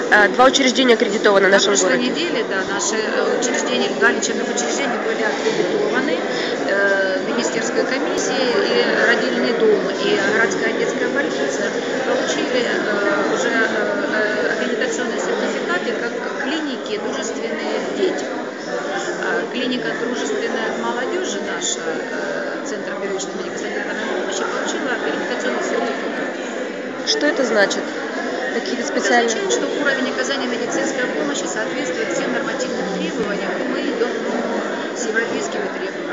Два учреждения аккредитованы в На нашем прошлой городе. неделе, да, наши учреждения, два лечебных учреждения были аккредитованы министерской комиссией, и родильный дом, и городская детская больница получили уже аккредитационные сертификаты как клиники, дружественные детям. Клиника дружественная к молодежи наша, Центр первичной медико-санитарной помощи, получила аккредитационный сертификат. Что это значит? Какие-то Это специальные... означает, что уровень оказания медицинской помощи соответствует всем нормативным требованиям, и мы идем с европейскими требованиями.